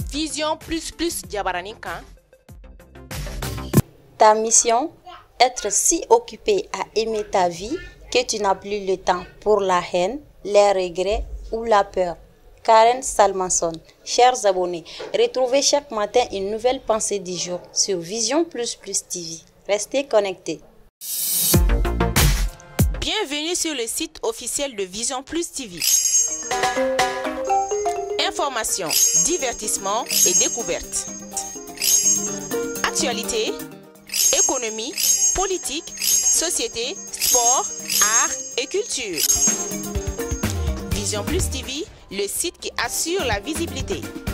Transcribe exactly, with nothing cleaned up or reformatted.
Vision plus plus Diabaraninka. Ta mission, être si occupé à aimer ta vie que tu n'as plus le temps pour la haine, les regrets ou la peur. Karen Salmanson. Chers abonnés, retrouvez chaque matin une nouvelle pensée du jour sur Vision plus plus T V. Restez connectés. Bienvenue sur le site officiel de Vision plus T V. Informations, divertissement et découvertes. Actualité, économie, politique, société, sport, art et culture. Vision plus T V, le site qui assure la visibilité.